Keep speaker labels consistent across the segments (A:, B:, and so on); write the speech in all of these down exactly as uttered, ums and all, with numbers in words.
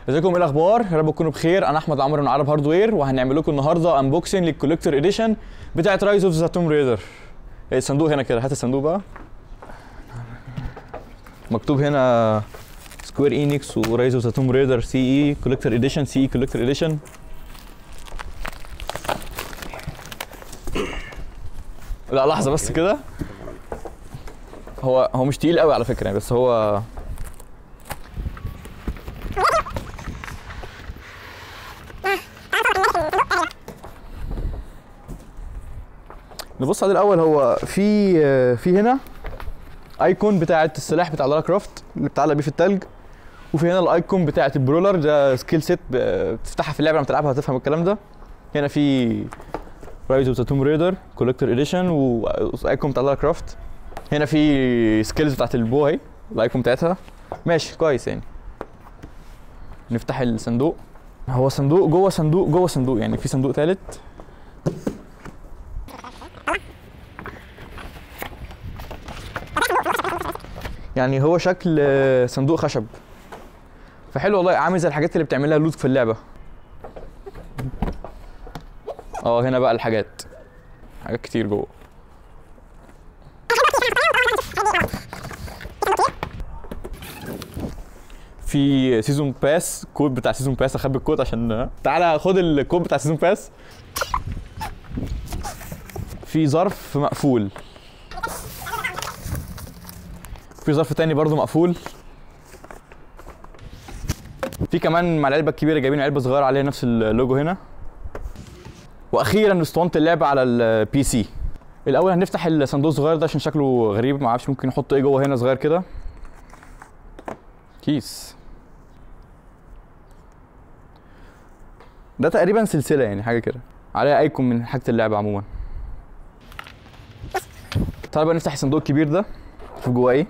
A: ازيكم، ايه الاخبار؟ يا رب تكونوا بخير. انا احمد عمرو من عرب هاردوير، وهنعمل لكم النهارده انبوكسنج للكوليكتور اديشن بتاعت رايز اوف ذا توم ريدر. الصندوق هنا كده، هات الصندوق بقى. مكتوب هنا سكوير انكس ورايز اوف ذا توم ريدر سي اي كوليكتور اديشن، سي اي كوليكتور اديشن. لا لحظه بس كده، هو هو مش تقيل قوي على فكره يعني، بس هو نبص عليه الاول. هو في في هنا ايكون بتاعه السلاح بتاع لارا كرافت اللي بتعلق بيه في التلج، وفي هنا الايكون بتاعه البرولر، ده سكيل سيت بتفتحها في اللعبه لما تلعبها هتفهم الكلام ده. هنا في رايز اوف ذا توم ريدر كوليكتور اديشن وايكون بتاع لارا كرافت. هنا في سكيلز بتاعت البو اهي، الايكون بتاعتها. ماشي كويس يعني. نفتح الصندوق. هو صندوق جوه صندوق جوه صندوق، يعني في صندوق ثالث. يعني هو شكل صندوق خشب، فحلو والله، عامل زي الحاجات اللي بتعملها لوت في اللعبه. اه هنا بقى الحاجات، حاجات كتير جوه. في سيزون باس، كود بتاع سيزون باس. اخبي الكود عشان تعالى خد الكود بتاع سيزون باس. في ظرف مقفول، في ظرف تاني برضو مقفول. في كمان مع العلبه الكبيره جايبين علبه صغيره عليها نفس اللوجو هنا. واخيرا اسطوانه اللعبه على البي سي. الاول هنفتح الصندوق الصغير ده عشان شكله غريب، ما اعرفش ممكن نحط ايه جوه هنا صغير كده. كيس ده تقريبا سلسله يعني، حاجه كده عليها ايكون من حاجه اللعبه عموما. تعالى بقى نفتح الصندوق الكبير ده، شوف جواه ايه.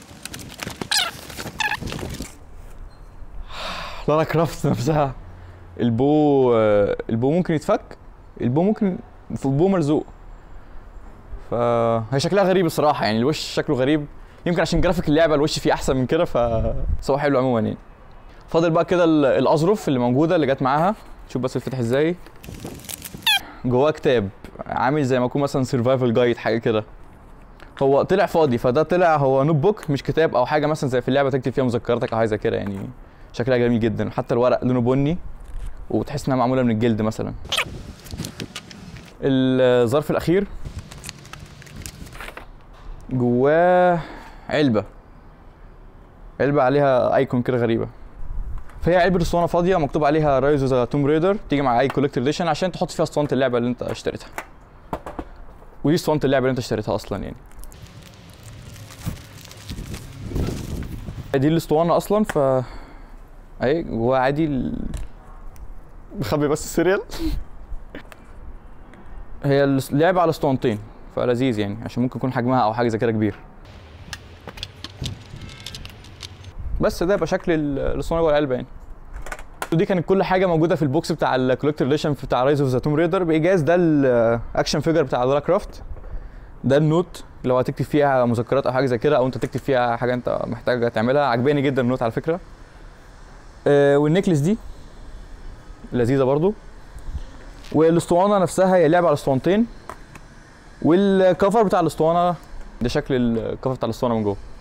A: لارا كرافت نفسها. البو البو ممكن يتفك، البو ممكن البو ملزوق، فهي شكلها غريب الصراحه يعني. الوش شكله غريب، يمكن عشان جرافيك اللعبه الوش فيه احسن من كده، ف بس هو حلو عموما يعني. فاضل بقى كده الاظرف اللي موجوده اللي جت معاها. شوف بس الفتح ازاي. جواه كتاب عامل زي ما يكون مثلا سرفايفل جايد حاجه كده. هو طلع فاضي، فده طلع هو نوت بوك مش كتاب او حاجه مثلا زي في اللعبه تكتب فيها مذكراتك او حاجه زي كده يعني. شكلها جميل جدا، حتى الورق لونه بني وتحس انها معموله من الجلد مثلا. الظرف الاخير جواه علبه، علبه عليها ايكون كده غريبه. فهي علبه اسطوانه فاضيه مكتوب عليها رايز اوف ذا توم ريدر، تيجي مع اي كوليكتور اديشن عشان تحط فيها اسطوانه اللعبه اللي انت اشتريتها. ودي اسطوانه اللعبه اللي انت اشتريتها اصلا يعني. دي الاسطوانه اصلا، ف اهي جواها عادي ال... بخبي بس السيريال. هي اللعبه على اسطوانتين فلذيذ يعني، عشان ممكن يكون حجمها او حاجه زي كده كبير. بس ده يبقى شكل الاسطوانه جوه العلبه يعني. ودي كانت كل حاجه موجوده في البوكس بتاع الكوليكتور اديشن بتاع رايز اوف ذا توم ريدر، بايجاز ده الاكشن فيجر بتاع لارا كرافت. ده النوت لو هتكتب فيها مذكرات او حاجه زي كده، او انت تكتب فيها حاجه انت محتاج تعملها. عجباني جدا النوت على فكره. آه والنكلس دي لذيذه برضو. والاسطوانه نفسها هي لعبه على اسطوانتين، والكفر بتاع الاسطوانه ده شكل الكفر بتاع الاسطوانه من جوه.